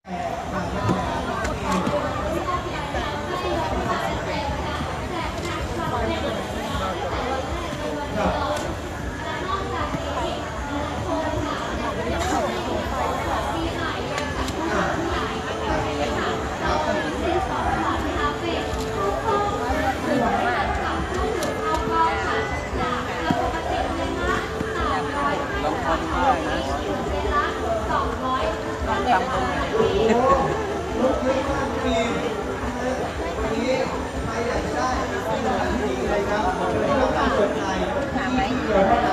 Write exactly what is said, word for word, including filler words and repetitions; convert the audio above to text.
ทำตรงไหนลุกขึ้นมาทีวันนี้ใครอยากจะได้ที่สถานที่เลยครับเชิญให้กับการเปิดไทยที่เกิด